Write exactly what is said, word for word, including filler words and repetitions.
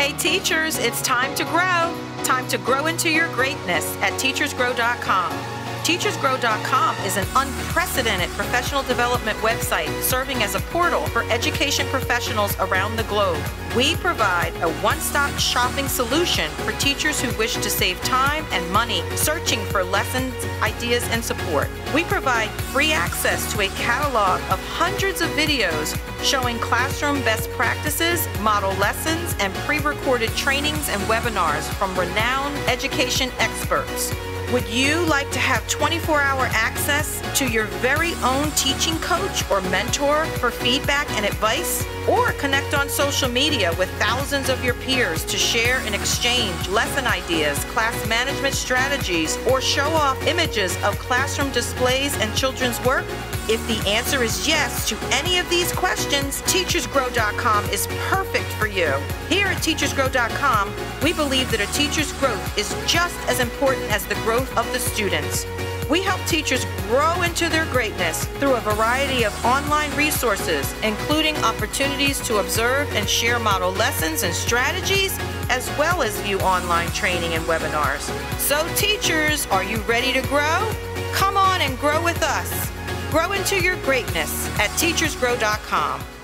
Hey teachers, it's time to grow. Time to grow into your greatness at teachers grow dot com. teachers grow dot com is an unprecedented professional development website serving as a portal for education professionals around the globe. We provide a one-stop shopping solution for teachers who wish to save time and money searching for lessons, ideas, and support. We provide free access to a catalog of hundreds of videos showing classroom best practices, model lessons, and pre-recorded trainings and webinars from renowned education experts. Would you like to have twenty-four hour access to your very own teaching coach or mentor for feedback and advice? Or connect on social media with thousands of your peers to share and exchange lesson ideas, class management strategies, or show off images of classroom displays and children's work? If the answer is yes to any of these questions, teachers grow dot com is perfect for you. Here at teachers grow dot com, we believe that a teacher's growth is just as important as the growth of the students. We help teachers grow into their greatness through a variety of online resources, including opportunities to observe and share model lessons and strategies, as well as view online training and webinars. So teachers, are you ready to grow? Come on and grow with us. Grow into your greatness at teachers grow dot com.